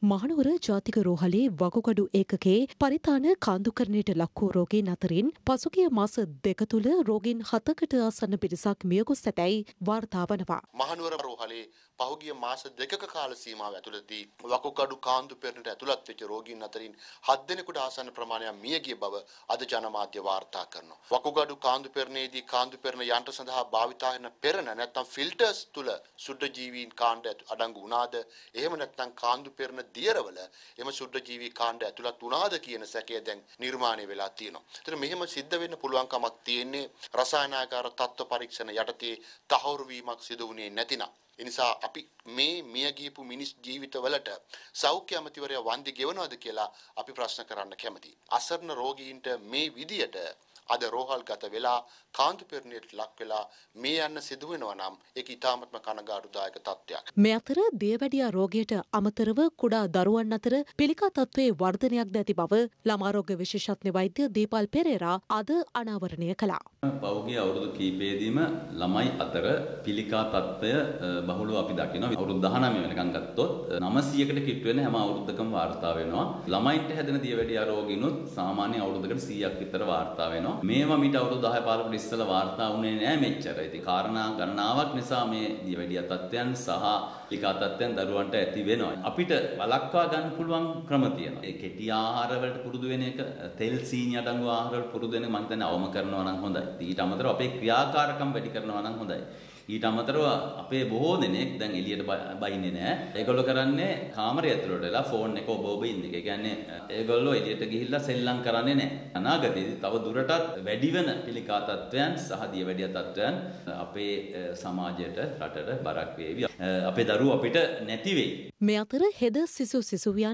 මහනුවර ජාතික රෝහලේ වකුගඩු ඒකකයේ පරිතාන කාන්දුකරණයට ලක් වූ රෝගීන් අතරින් පසුගිය මාස දෙක තුළ රෝගීන් 7කට ආසන්න පිරිසක් මියගොස් ඇතැයි වාර්තා වනවා. මහනුවර රෝහලේ පහුගිය මාස දෙකක කාල සීමාව ඇතුළතදී වකුගඩු කාන්දුකරණයට ඇතුළත් වෙච්ච රෝගීන් අතරින් 7 දෙනෙකුට ආසන්න ප්‍රමාණයක් මියගිය බව අද ජනමාධ්‍ය වාර්තා කරනවා. වකුගඩු කාන්දුකරණයේදී කාන්දුකරණ යන්ත්‍ර සඳහා භාවිතා කරන පෙරණ නැත්නම් ෆිල්ටර්ස් තුල සුද්ධ ජීවීන් කාණ්ඩ අඩංගු වුණාද? එහෙම නැත්නම් කාන්දුකරණ දියරවල එම සුද්ධ ජීවී කාණ්ඩ ඇතුළත් වුණාද කියන සැකය දැන් නිර්මාණය වෙලා තියෙනවා. ඒතර මෙහෙම සිද්ධ වෙන්න පුළුවන් කමක් තියෙන්නේ රසායනාගාර තත්ත්ව පරීක්ෂණ යටතේ තහවුරු වීමක් සිදු වුණේ නැතිනම්. ඒ නිසා අපි මේ මිය ගියපු මිනිස් ජීවිතවලට සෞඛ්‍ය අමාත්‍යවරයා වන්දි ගෙවනවද කියලා අපි ප්‍රශ්න කරන්න කැමතියි. අසරණ රෝගීන්ට මේ විදියට අද රෝහල් ගත වෙලා කාන්දුපෙරණියට ලක් වෙලා මේ යන්න සිදු වෙනවා නම් ඒක ඉතාමත්ම කනගාටුදායක තත්ත්වයක්. මේ අතර දියවැඩියා රෝගයට අමතරව කුඩා දරුවන් අතර පිළිකා තත්ත්වයේ වර්ධනයක්ද ඇති බව ළමා රෝග විශේෂඥ වෛද්‍ය දීපල් පෙරේරා අද අනාවරණය කළා. පෞද්ගලික අවුරුදු කිහිපයේදීම ළමයි අතර පිළිකා තත්ත්වය බහුලව අපි දකිනවා. අවුරුදු 19 වෙනකන් ගත්තොත් 900කට කිට් වෙන හැම අවුරුද්දකම වාර්තා වෙනවා. ළමයින්ට හැදෙන දියවැඩියා රෝගිනුත් සාමාන්‍ය අවුරුද්දකට 100ක් විතර වාර්තා වෙනවා. මේවා මීට අවුරුදු 10 15කට ඉස්සෙල්ලා වාර්තා වුණේ නෑ මෙච්චර. ඉතින් කාරණා ගණනාවක් නිසා මේ දියවැඩියා තත්ත්වයන් සහ පිළිකා තත්ත්වයන් දරුවන්ට ඇති වෙනවා. අපිට වළක්වා ගන්න පුළුවන් ක්‍රම තියෙනවා. ඒ කෙටි ආහාර වලට පුරුදු වෙන එක, තෙල් සීනි අඩංගු ආහාර වලට පුරුදු වෙන එක මම හිතන්නේ අවම කරනවා නම් හොඳයි. ඊට අමතරව අපේ ක්‍රියාකාරකම් වැඩි කරනවා නම් හොඳයි. ඊට අමතරව අපේ බොහෝ දෙනෙක් දැන් එළියට බයින්නේ නැහැ. ඒගොල්ලෝ කරන්නේ කාමරය ඇතුළට වෙලා ෆෝන් එක ඔබ ඉන්න එක. ඒ කියන්නේ ඒගොල්ලෝ එළියට ගිහිල්ලා සෙල්ලම් කරන්නේ නැහැ. අනාගතයේදී තව දුරටත් වැඩි වෙන පිළිකා තත්ත්වයන් සහ දියවැඩියා තත්ත්වයන් අපේ සමාජයට රටට බරක් වේවි. අපේ දරුවෝ අපිට නැති වෙයි. මේ අතර හෙද සිසුවියන්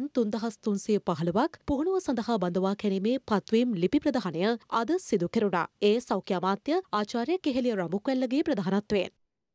3315ක් පුහුණුව සඳහා බඳවා ගැනීමේ පත්වීම් ලිපි ප්‍රදානය අද සිදු කෙරුණා. ඒ සෞඛ්‍ය අමාත්‍ය ආචාර්ය කෙහෙලිය රඹුක්වැල්ලගේ ප්‍රධානත්වයෙන්.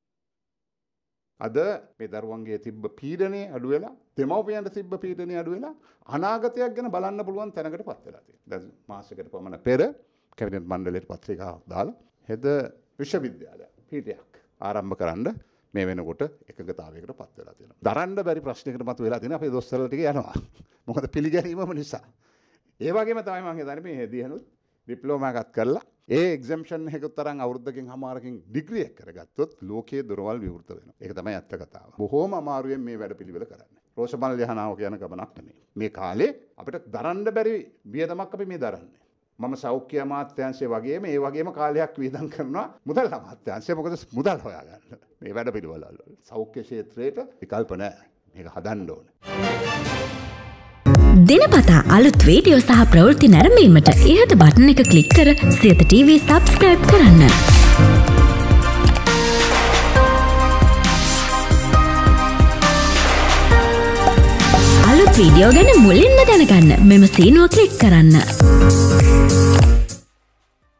අද මේ දරුවන්ගේ තිබ්බ පීඩනය අඩු වෙලා දෙමව්පියන්ට තිබ්බ පීඩනය අඩු වෙලා අනාගතයක් ගැන බලන්න පුළුවන් තැනකට පත් වෙලා තියෙනවා. දැන් මාසයකට පමණ පෙර කැබිනට් මණ්ඩලයට පත්‍රිකාවක් දාලා හෙද විශ්වවිද්‍යාලය පීඨයක් ආරම්භ කරන්න මේ වෙනකොට එකගතාවයකට පත් වෙලා තියෙනවා. දරන්න බැරි ප්‍රශ්නයකට මතු වෙලා තියෙනවා. අපේ දොස්තරලා ටික යනවා. මොකද පිළිගැනීමම නිසා. ඒ වගේම තමයි මම හිතන්නේ මේ හෙදියනුත් ඩිප්ලෝමා එකක් කරලා ඒ එක්සැම්පෂන් එකකට තරම් අවුරුද්දකින් හමාරකින් ඩිග්‍රී එක කරගත්තොත් ලෝකයේ දොරවල් විවෘත වෙනවා. ඒක තමයි ඇත්ත කතාව. බොහෝම අමාරුවෙන් මේ වැඩ පිළිවෙල කරන්නේ. රෝෂමල් යහනාව කියන ගමනක් නෙමෙයි. මේ කාලේ අපිට දරන්න බැරි වියදමක් අපි මේ දරන්නේ. මම සෞඛ්‍ය අමාත්‍යාංශය වගේම ඒ වගේම කාලයක් වියදම් කරනවා මුදල් අමාත්‍යාංශය. මොකද මුදල් හොයාගන්න මේ වැඩ පිළිවෙල වල සෞඛ්‍ය ක්ෂේත්‍රයට විකල්ප නැහැ. මේක හදන්න ඕනේ. දිනපතා අලුත් වීඩියෝ සහ ප්‍රවෘත්ති නැරඹීමට ඉහත බටන් එක ක්ලික් කර සියත TV සබ්ස්ක්‍රයිබ් කරන්න. අලුත් වීඩියෝ ගැන මුලින්ම දැනගන්න මෙම සීනුව ක්ලික් කරන්න.